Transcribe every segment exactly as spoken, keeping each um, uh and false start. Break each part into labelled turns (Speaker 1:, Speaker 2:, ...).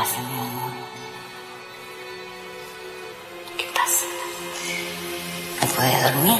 Speaker 1: pasa, mi amor? ¿Qué pasa? ¿No puedes dormir?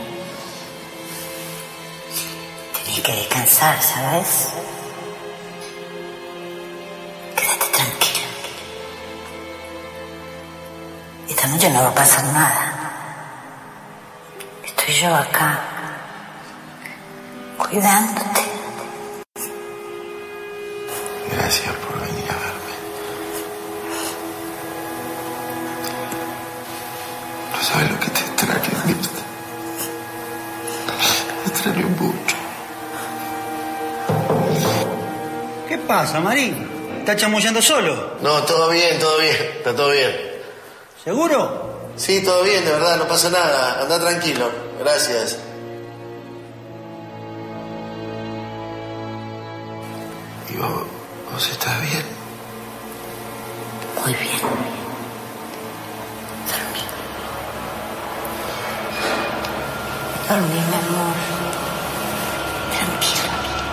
Speaker 1: Tienes que descansar, ¿sabes? Quédate tranquilo. Esta noche no va a pasar nada. Estoy yo acá, cuidándote.
Speaker 2: Gracias por venir a verme. No sabes lo que te extraño, Mirta. Te extraño mucho.
Speaker 3: ¿Qué pasa, Marín? ¿Estás chamullando solo?
Speaker 2: No, todo bien, todo bien. Está todo bien.
Speaker 3: ¿Seguro?
Speaker 2: Sí, todo bien, de verdad, no pasa nada. Anda tranquilo. Gracias. ¿Y vos, vos estás bien?
Speaker 1: Muy bien. Dormí. Dormí, mi amor. Tranquilo.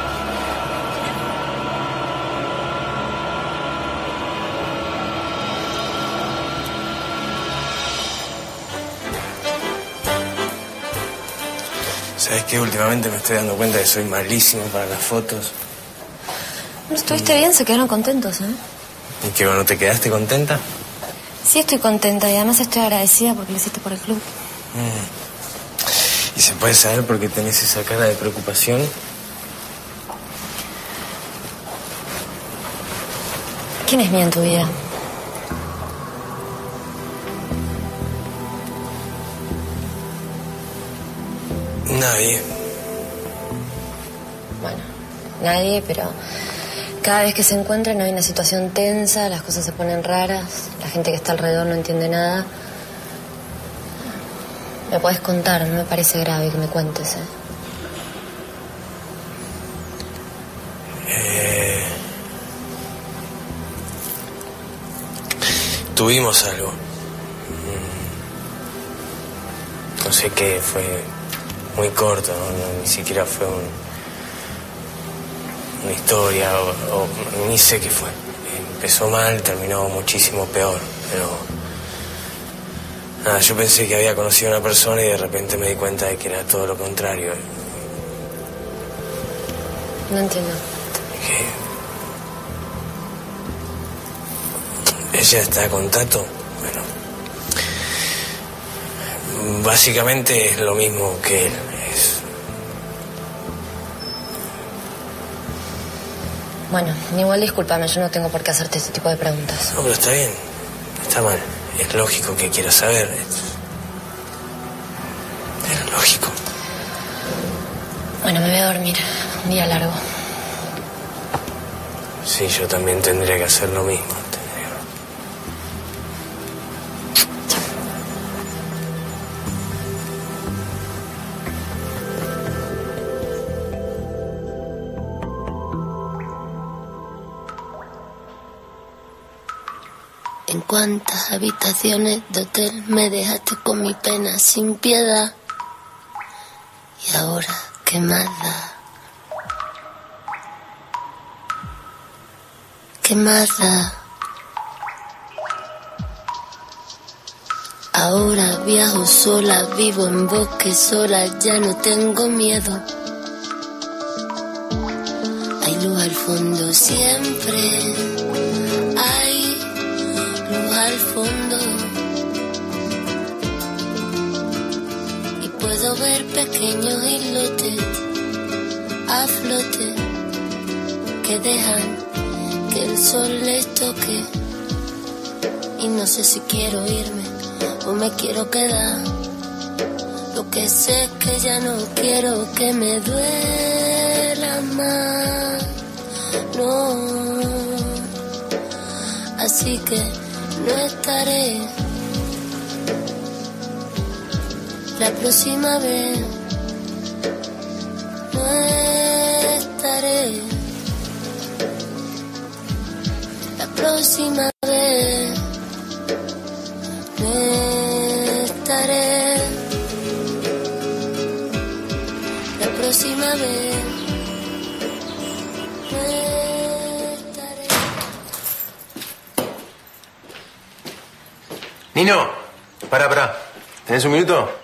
Speaker 4: ¿Sabes qué? Últimamente me estoy dando cuenta de que soy malísimo para las fotos.
Speaker 5: No estuviste bien, se quedaron contentos, ¿eh?
Speaker 4: ¿Y qué, no te quedaste contenta?
Speaker 5: Sí, estoy contenta y además estoy agradecida porque lo hiciste por el club.
Speaker 4: Mm. ¿Y se puede saber por qué tenés esa cara de preocupación?
Speaker 5: ¿Quién es mío en tu vida?
Speaker 4: Nadie.
Speaker 5: Bueno, nadie, pero cada vez que se encuentran hay una situación tensa, las cosas se ponen raras, la gente que está alrededor no entiende nada. Me podés contar, no me parece grave que me cuentes, ¿eh?
Speaker 4: Eh... Tuvimos algo. No sé qué, fue muy corto, ¿no? No, ni siquiera fue un, una historia, o, o ni sé qué fue. Empezó mal, terminó muchísimo peor, pero... Nada, yo pensé que había conocido a una persona y de repente me di cuenta de que era todo lo contrario.
Speaker 5: No entiendo.
Speaker 4: Que ella está con Tato. Bueno, básicamente es lo mismo que él. Es...
Speaker 5: Bueno, igual discúlpame, yo no tengo por qué hacerte este tipo de preguntas.
Speaker 4: No, pero está bien, está mal. Es lógico que quieras saber. Es, es lógico.
Speaker 5: Bueno, me voy a dormir. Un día largo.
Speaker 4: Sí, yo también tendría que hacer lo mismo.
Speaker 6: ¿En cuántas habitaciones de hotel me dejaste con mi pena sin piedad? Y ahora, ¿qué más da? ¿Qué más da? Ahora viajo sola, vivo en bosque sola, ya no tengo miedo. Hay luz al fondo siempre, hay luz al fondo. Y puedo ver pequeños islotes a flote que dejan que el sol les toque. Y no sé si quiero irme o me quiero quedar. Lo que sé es que ya no quiero que me duela más, no. Así que no estaré la próxima vez, no estaré la próxima vez, no estaré la próxima vez, no estaré.
Speaker 4: Nino, pará, pará. ¿Tenés un minuto?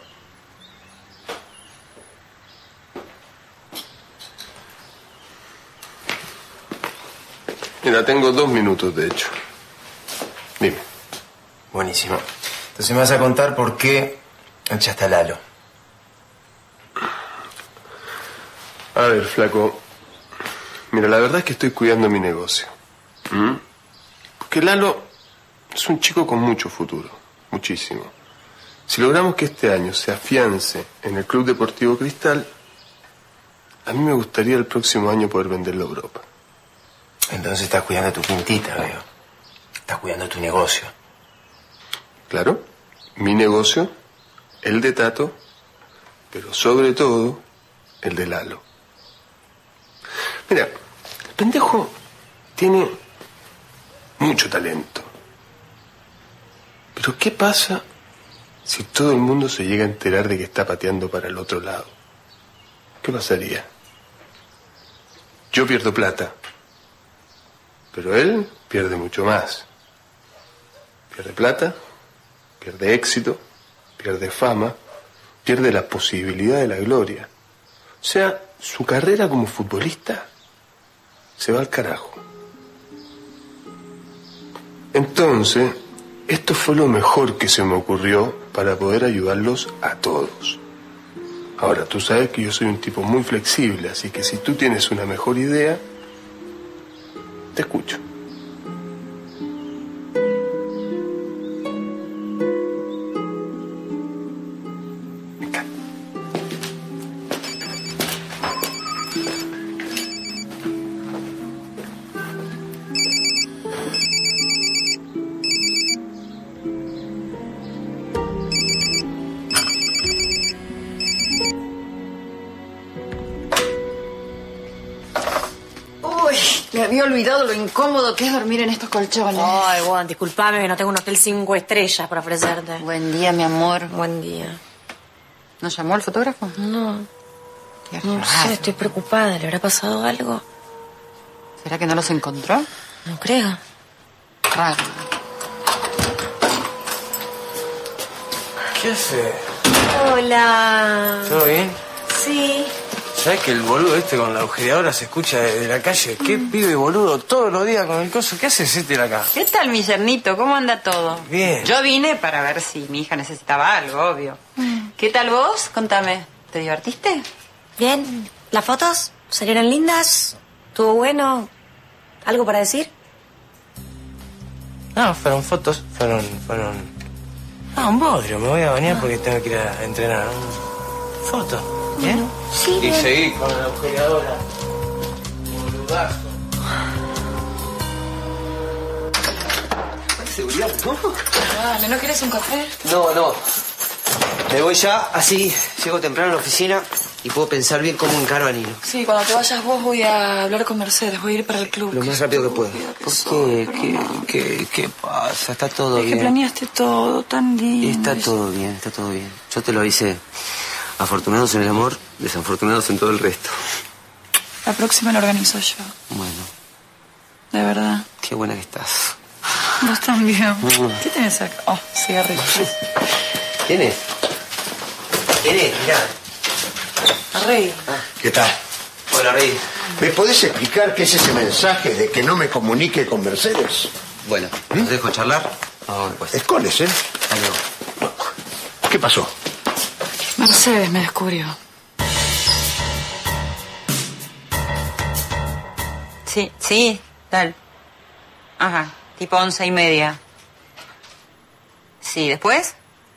Speaker 7: Mira, tengo dos minutos, de hecho. Dime.
Speaker 4: Buenísimo. Entonces me vas a contar por qué echaste a Lalo.
Speaker 7: A ver, flaco. Mira, la verdad es que estoy cuidando mi negocio. ¿Mm? Porque Lalo es un chico con mucho futuro. Muchísimo. Si logramos que este año se afiance en el Club Deportivo Cristal, a mí me gustaría el próximo año poder venderlo a Europa.
Speaker 4: Entonces estás cuidando tu quintita, veo. Estás cuidando tu negocio.
Speaker 7: Claro, mi negocio, el de Tato, pero sobre todo el de Lalo. Mira, el pendejo tiene mucho talento. Pero ¿qué pasa si todo el mundo se llega a enterar de que está pateando para el otro lado? ¿Qué pasaría? Yo pierdo plata, pero él pierde mucho más. Pierde plata, pierde éxito, pierde fama, pierde la posibilidad de la gloria. O sea, su carrera como futbolista se va al carajo. Entonces, esto fue lo mejor que se me ocurrió para poder ayudarlos a todos. Ahora, tú sabes que yo soy un tipo muy flexible, así que si tú tienes una mejor idea, te escucho.
Speaker 8: Me había olvidado lo incómodo que es dormir en estos colchones.
Speaker 9: Ay, Juan, disculpame que no tengo un hotel cinco estrellas para ofrecerte.
Speaker 8: Buen día, mi amor.
Speaker 9: Buen día.
Speaker 8: ¿No llamó el fotógrafo?
Speaker 9: No.
Speaker 8: Qué
Speaker 9: No
Speaker 8: raro.
Speaker 9: sé, estoy preocupada. ¿Le habrá pasado algo?
Speaker 8: ¿Será que no los encontró?
Speaker 9: No creo.
Speaker 8: Raro.
Speaker 4: ¿Qué hace?
Speaker 9: Hola.
Speaker 4: ¿Todo bien?
Speaker 9: Sí.
Speaker 4: ¿Sabes que el boludo este con la agujereadora se escucha desde la calle? ¿Qué pibe boludo todos los días con el coso? ¿Qué haces este de acá?
Speaker 8: ¿Qué tal, mi yernito? ¿Cómo anda todo?
Speaker 4: Bien.
Speaker 8: Yo vine para ver si mi hija necesitaba algo, obvio. ¿Qué tal vos? Contame. ¿Te divertiste?
Speaker 9: Bien. ¿Las fotos salieron lindas? ¿Estuvo bueno? ¿Algo para decir?
Speaker 4: No, fueron fotos, fueron... fueron... Ah, un bodrio, me voy a bañar porque tengo que ir a entrenar. Fotos. ¿Bien?
Speaker 9: Sí,
Speaker 4: Y
Speaker 9: bien.
Speaker 4: seguí con la agujereadora. Boludazo.
Speaker 10: Seguridad, ¿no?
Speaker 8: Dale, ¿no quieres un café?
Speaker 10: No, no. Me voy ya, así llego temprano a la oficina y puedo pensar bien cómo encaro a Nino.
Speaker 8: Sí, cuando te vayas vos voy a hablar con Mercedes, voy a ir para el club.
Speaker 10: Lo más rápido que puedo. ¿Por qué? ¿Qué, qué, qué pasa? Está todo
Speaker 8: Es que
Speaker 10: bien.
Speaker 8: planeaste todo tan lindo.
Speaker 10: Está todo bien, está todo bien. Yo te lo avisé. Afortunados en el amor, desafortunados en todo el resto.
Speaker 8: La próxima la organizo yo.
Speaker 10: Bueno,
Speaker 8: De verdad.
Speaker 10: qué buena que estás.
Speaker 8: Vos también.
Speaker 10: Mm.
Speaker 8: ¿Qué tenés acá? Oh, cigarrillos.
Speaker 10: ¿Quién es? ¿Quién es? Mirá.
Speaker 8: Rey.
Speaker 11: ¿Qué tal?
Speaker 10: Hola, Rey.
Speaker 11: ¿Me podés explicar qué es ese mensaje de que no me comunique con Mercedes?
Speaker 10: Bueno, ¿te dejo charlar? Vamos después.
Speaker 11: Escoles, ¿eh?
Speaker 10: Hasta luego.
Speaker 11: ¿Qué pasó?
Speaker 8: Mercedes me descubrió. Sí, sí, tal. Ajá, tipo once y media. Sí, ¿después?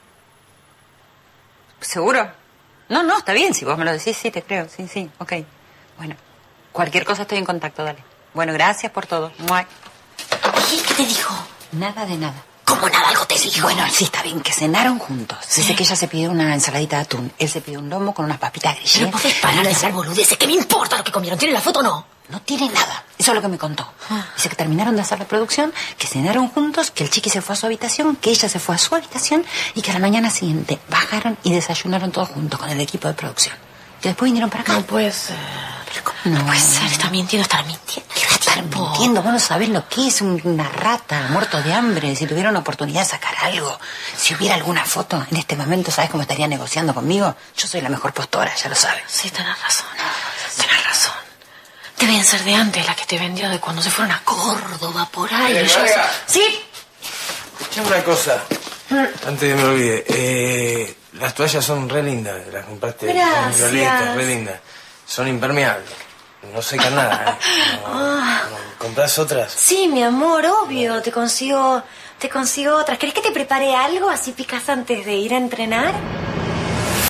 Speaker 8: ¿Seguro? No, no, está bien, si vos me lo decís, sí, te creo, sí, sí, ok. Bueno, cualquier cosa estoy en contacto, dale. Bueno, gracias por todo. Mua.
Speaker 9: ¿Qué, ¿Qué te dijo?
Speaker 8: Nada de nada.
Speaker 9: ¿Cómo nada? Algo te dijo.
Speaker 8: Bueno, sí, está bien, que cenaron juntos. Dice que ella se pidió una ensaladita de atún. Él se pidió un lomo con unas papitas
Speaker 9: Pero
Speaker 8: grillas.
Speaker 9: podés parar de decir boludeces. ¿Qué me importa lo que comieron? ¿Tiene la foto o no?
Speaker 8: No tiene nada. Eso es lo que me contó.
Speaker 9: Ah.
Speaker 8: Dice que terminaron de hacer la producción, que cenaron juntos, que el chiqui se fue a su habitación, que ella se fue a su habitación y que a la mañana siguiente bajaron y desayunaron todos juntos con el equipo de producción. Y después vinieron para acá.
Speaker 9: No puede ser.
Speaker 8: No
Speaker 9: No puede ser. Está mintiendo, está mintiendo.
Speaker 8: Quédate estar mintiendo. Vos no sabés lo que es una rata muerto de hambre. Si tuviera una oportunidad de sacar algo, si hubiera alguna foto, en este momento, ¿sabés cómo estaría negociando conmigo? Yo soy la mejor postora, ya lo sabes.
Speaker 9: Sí, tenés razón. Tenés razón. Deben ser de antes la que te vendió, de cuando se fueron a Córdoba, por ahí.
Speaker 4: Eh,
Speaker 9: Yo-
Speaker 4: María.
Speaker 9: Sí.
Speaker 4: Escuchame una cosa, antes de que me olvide. Eh, las toallas son re lindas, las compraste en
Speaker 9: Gracias.
Speaker 4: Violeta, re lindas. Son impermeables, no secan nada. ¿eh? No,
Speaker 9: Ah.
Speaker 4: no. ¿Comprás otras?
Speaker 9: Sí, mi amor, obvio. Te consigo, te consigo otras. ¿Querés que te prepare algo así picas antes de ir a entrenar?